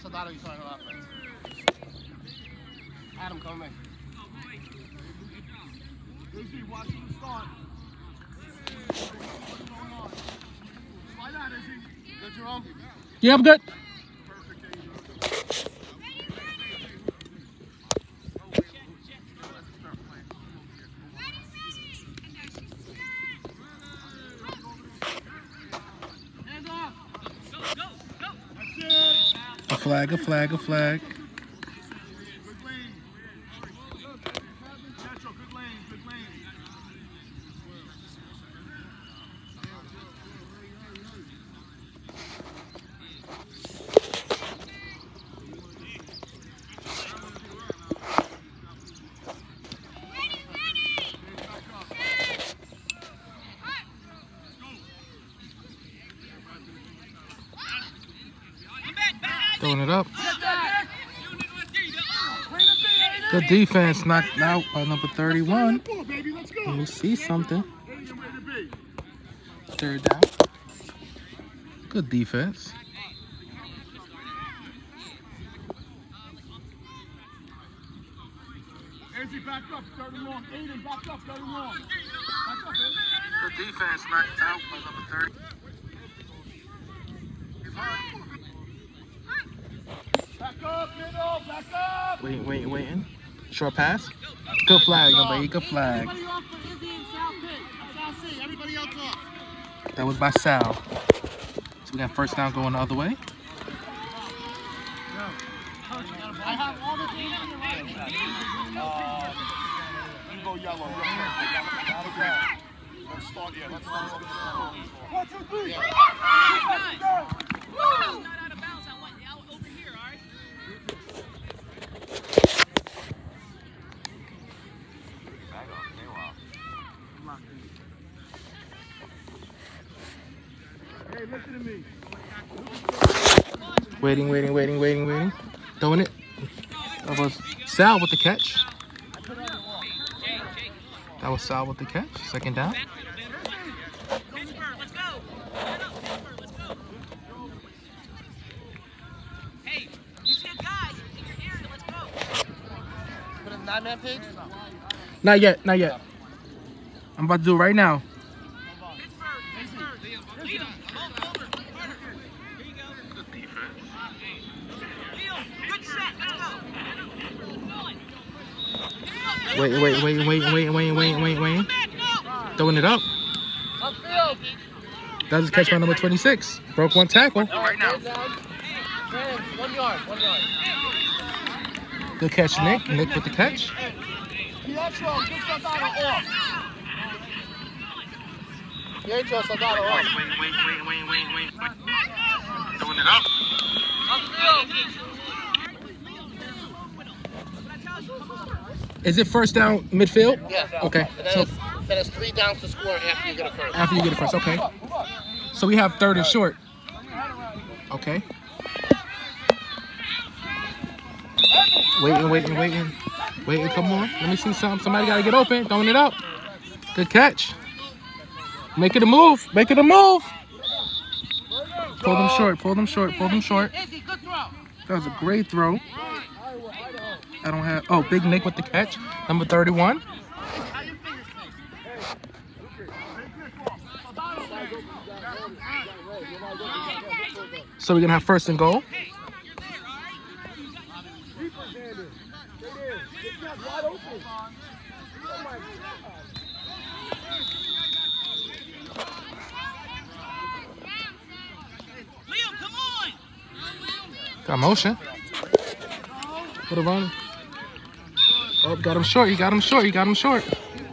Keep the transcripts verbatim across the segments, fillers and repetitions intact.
Soldado, you starting on offense. Adam, come in. Izzy, watch him start. What's going on? Slide out, Izzy. Good, Jerome? Yeah, I'm good. A flag, a flag, a flag. Throwing it up. Good defense, knocked out by number thirty-one. Let me see something. Third down. Good defense. Good defense, knocked out by number thirty. Back up, middle, back up. Waiting, waiting, waiting. Short pass. Good flag, number eight. Good flag. That was by Sal. So we got first down going the other way. I have all the things on the right. You go yellow. Let's start here. Let's start. One, two, three. Not out of bounds. I want you over here, all right? Hey, listen to me. Waiting, waiting, waiting, waiting, waiting. Throwing it. That was Sal with the catch. That was Sal with the catch. Second down. Hey, you see a guy in your area, let's go. Put a nine-man page? Not yet, not yet. I'm about to do it right now. Wait, wait, wait, wait, wait, wait, wait, wait, wait. Throwing it up. That's a catch by number twenty-six. Broke one tackle. Right now. One yard, one yard. Good catch, Nick. Nick with the catch. Pietro, get Soldado off. Pietro, Soldado off. Wait, wait, wait, wait, wait, wait, wait. Throwing it up. Is it first down midfield? Yeah. Okay. And then, So it's, then it's three downs to score after you get a first. after you get it first, okay. So we have third and short. Okay. Waiting, waiting, waiting. Waiting, come on. Let me see something. Somebody got to get open. Throwing it up. Good catch. Make it a move. Make it a move. Pull them short. Pull them short. Pull them short. That was a great throw. I don't have... Oh, Big Nick with the catch. Number thirty-one. So we're going to have first and goal. Got motion. Put it on. Oh, got him short. He got him short. He got him short.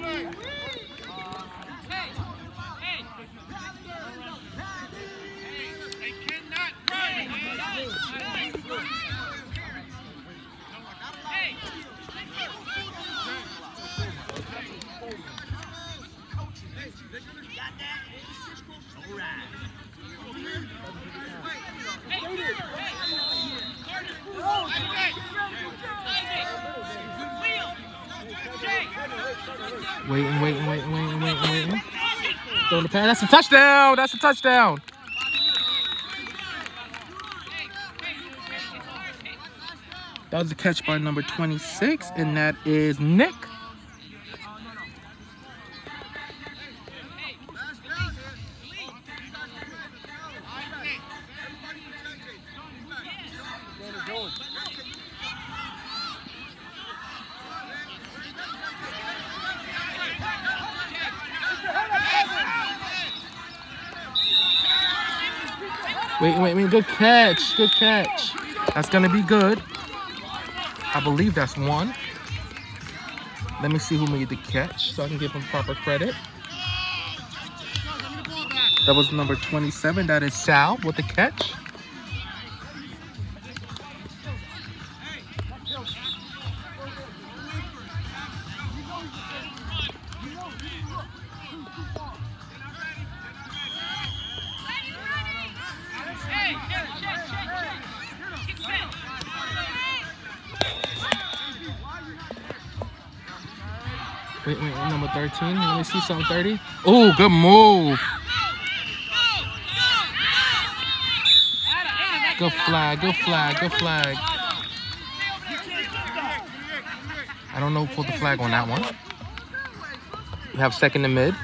Waiting, waiting, waiting, waiting, waiting, waiting. Throwing the pass. That's a touchdown. That's a touchdown. That was a catch by number twenty-six, and that is Nick. Wait, wait, wait, good catch, good catch. That's gonna be good. I believe that's one. Let me see who made the catch so I can give him proper credit. That was number twenty-seven, that is Sal with the catch. Wait, wait, number thirteen. Let me see something. thirty. Oh, good move. Good flag, good flag, good flag. I don't know who pulled the flag on that one. We have second and mid.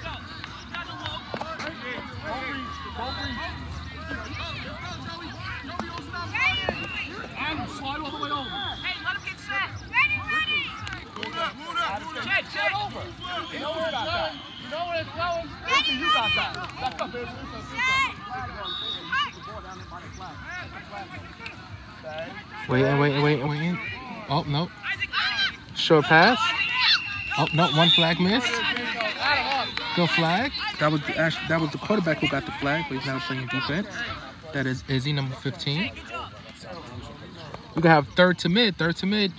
Wait, wait, wait, wait. Oh, no. Short pass. Oh, no, one flag missed. Good flag. That was the, actually, that was the quarterback who got the flag, but he's now playing defense. That is Izzy, number fifteen. We can have third to mid, third to mid.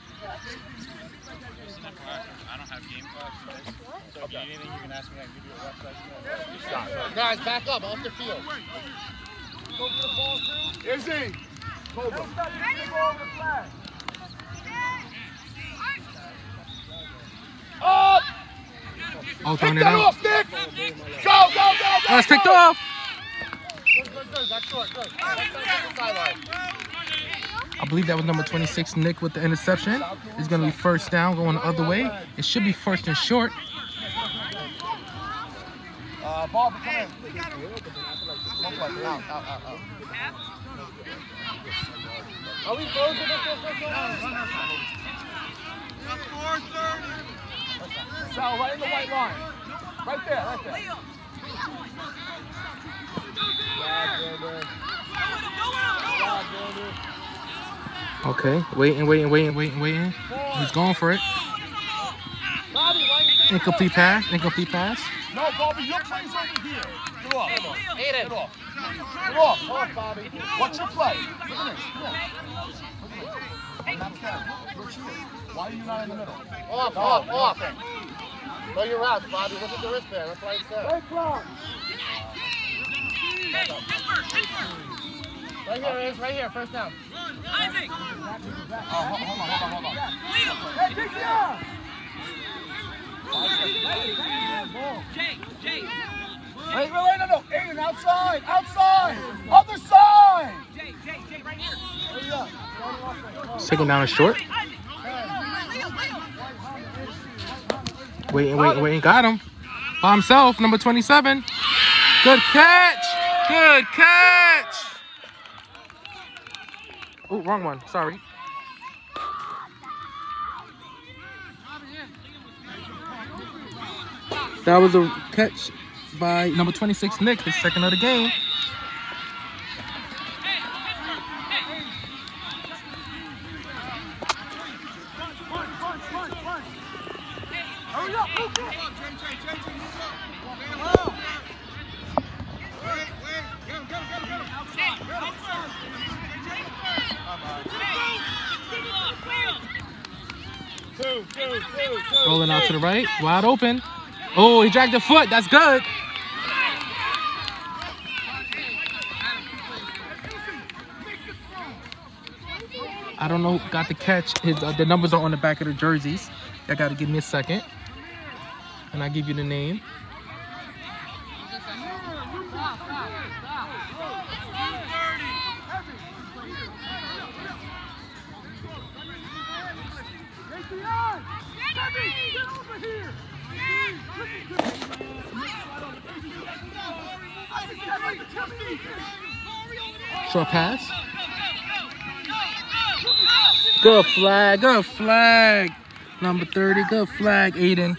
Guys, back up off the field. Izzy. Cobra. Up. Oh, throwing Pick it that out. off, Nick. Go, go, go, go. That's picked off. Good, good, good. That's short. Good. Sideline. I believe that was number twenty-six, Nick, with the interception. It's going to be first down going the other way. It should be first and short. Uh, Bob, come in. One play. Out, out, out, out. Are we closing this four thirty. Sal, right in the white line. Right there, right there. Okay, waiting, waiting, waiting, waiting, waiting. He's going for it. Incomplete pass, incomplete pass. No, Bobby, your play's over here. Get off. Get off. Get off. Get off. Get off, Bobby. What's your play? Look at this. Why are you not in the middle? Off, off, off. No, you're out, Bobby. Look at the wristband. That's why it's there. Right here it is. Right here. First down. Isaac. Oh, hold on, hold on, hold on. Hey, take it out. Jay, Jay. Wait, wait, wait, no, no. Aiden, outside, outside, other side. Jay, Jay, Jay, right here. Second down is short. Waiting, waiting, waiting. Got him. By himself, number twenty-seven. Good catch. Good catch. Oh, wrong one. Sorry. That was a catch by number twenty-six, Nick, his second of the game. Hurry up, move up. Two, two, two, two. Rolling out to the right, wide open. Oh, he dragged the foot. That's good. I don't know who got the catch. His, uh, the numbers are on the back of the jerseys. Y'all got to give me a second. And I'll give you the name. Short pass. Good flag, good flag. Number thirty, good flag, Aiden.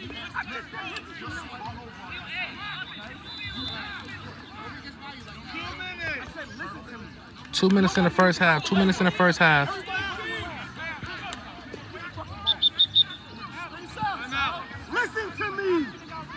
Two minutes in the first half, two minutes in the first half. Listen to me.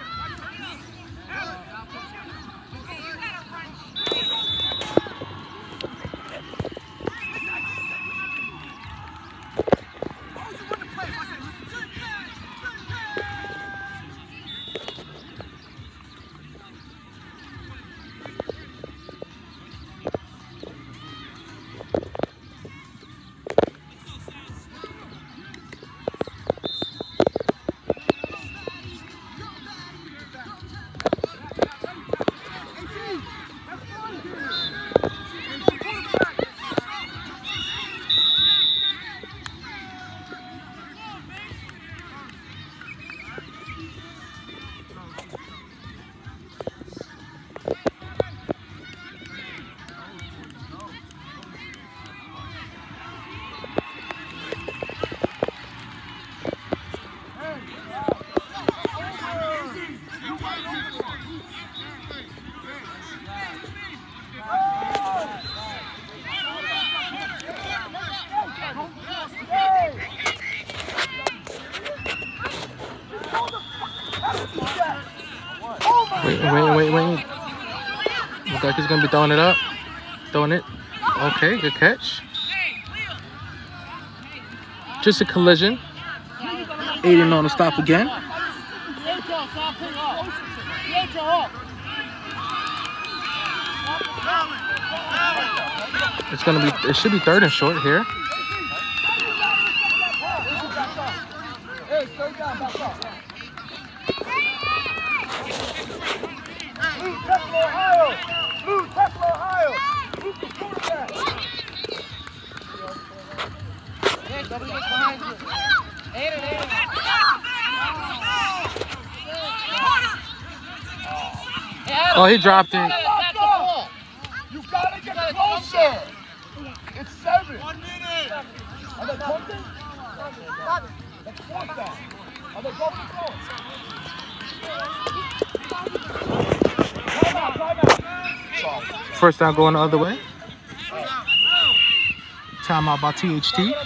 Wait, wait, wait, wait. Looks like he's gonna be throwing it up. Throwing it. Okay, good catch. Just a collision. Aiden on the stop again. It's gonna be, it should be third and short here. Oh, he dropped it. You gotta get closer. It's seven. One minute. Are they pumping? That's fourth down. Are they pumping close? Time out, time out. First down going the other way. Timeout by T H T.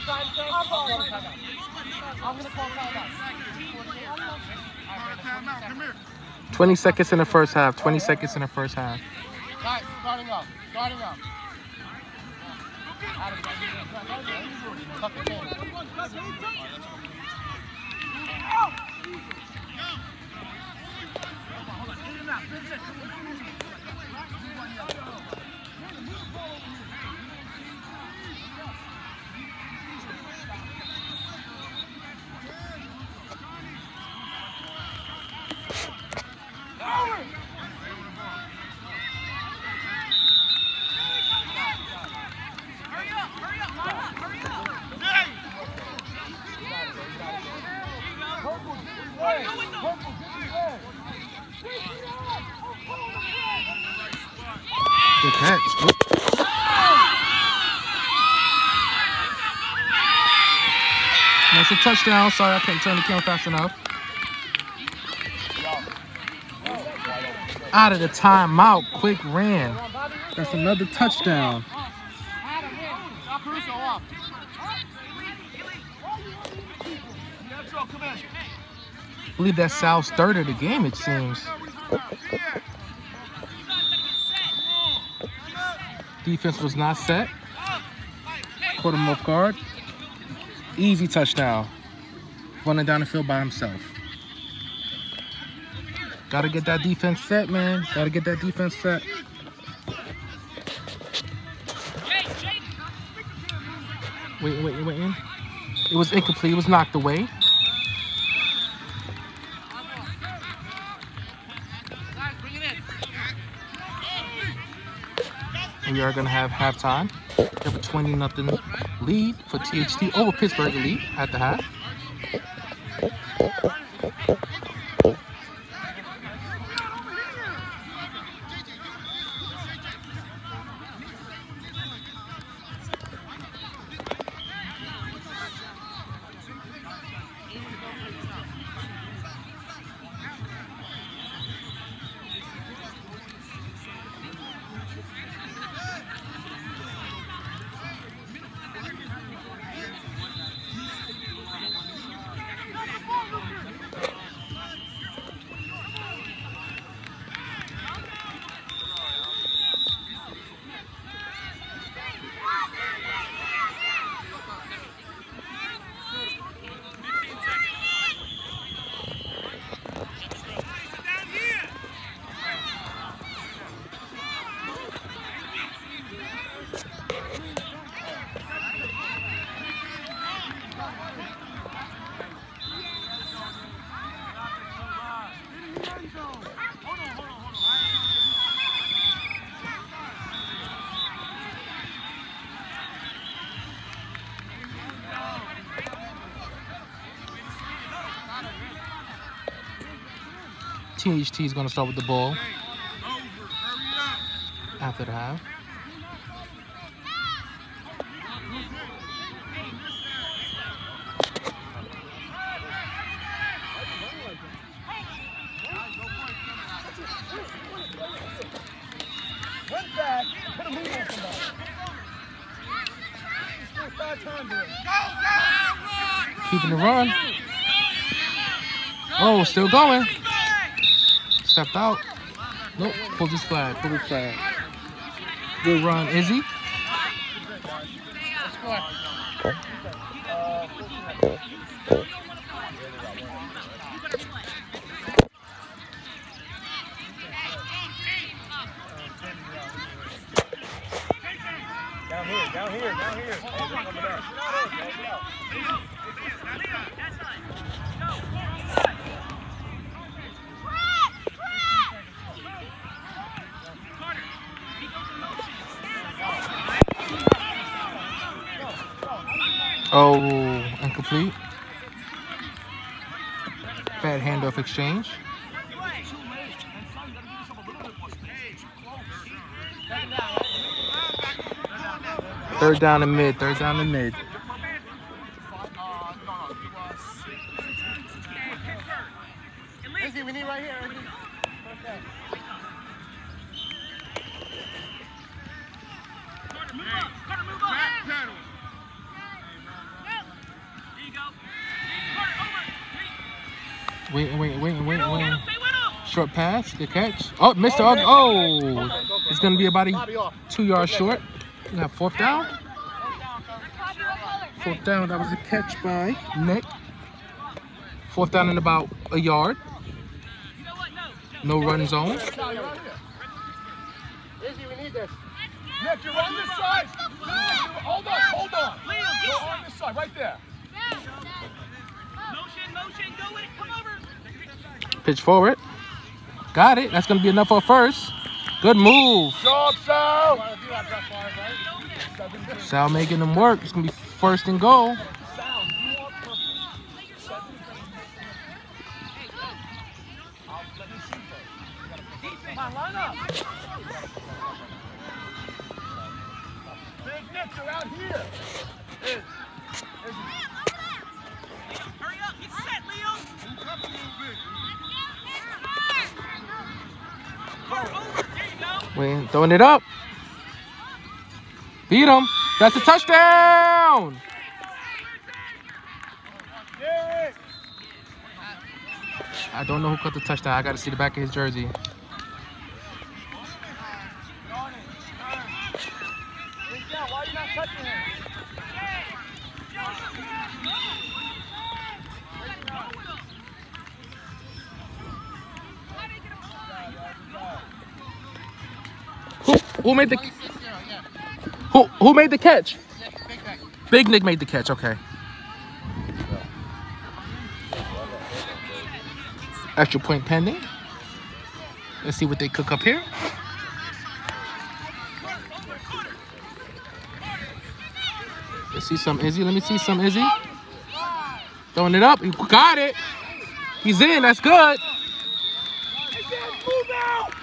twenty seconds in the first half. twenty seconds in the first half. Starting up. Starting up. Good catch. Oh. That's a touchdown. Sorry, I couldn't turn the camera fast enough. Out of the timeout. Quick ran. That's another touchdown. I believe that's Sal's third of the game, it seems. Defense was not set. Caught him off guard. Easy touchdown. Running down the field by himself. Gotta get that defense set, man. Gotta get that defense set. Wait, wait, wait. In. It was incomplete. It was knocked away. We are going to have halftime. We have a twenty nothing lead for T H T over Pittsburgh Elite at the half. T H T is going to start with the ball after the half. Went back, put a lead on somebody. Five times already. Keeping the run. Oh, still going. Stepped out. Nope. Pull this flag. Pull this flag. Good run, Izzy. Down here, down here, down here. Oh, incomplete. Bad handoff exchange. Third down and mid, third down and mid. Izzy, we need right here. Okay. Wait, wait, wait, wait, wait. Short pass, good catch. Oh, Mister Oh, oh. It's going to be about a two yards short. We have fourth down. Fourth down, that was a catch by Nick. Fourth down in about a yard. No run zone. Izzy, we need this. Nick, you're on this side. Hold on, hold on. You're on this side, right there. Motion, motion, go with it, come over. Pitch forward. Got it. That's going to be enough for a first. Good move. Job, Sal. Sal making them work. It's going to be first and goal. Line up. Big Nick, you're out here. Is, is Hurry up, get set, Leo. Over, there you go. Wait, throwing it up. Beat him. That's a touchdown. I don't know who caught the touchdown. I got to see the back of his jersey. why are you not touching him? Who, who made the who who made the catch? Big Nick made the catch. Okay. Extra point pending. Let's see what they cook up here. Let's see some Izzy. Let me see some Izzy. Throwing it up. He got it. He's in. That's good. Move out!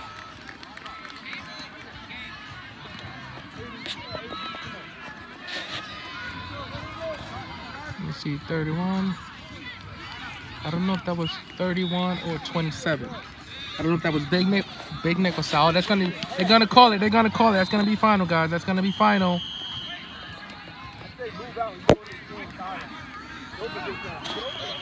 Let me see, thirty-one. I don't know if that was thirty-one or twenty-seven. I don't know if that was Big Nick, Big Nick or Sal. That's gonna, they're gonna call it. They're gonna call it. That's gonna be final, guys. That's gonna be final. I say move out and go to the point.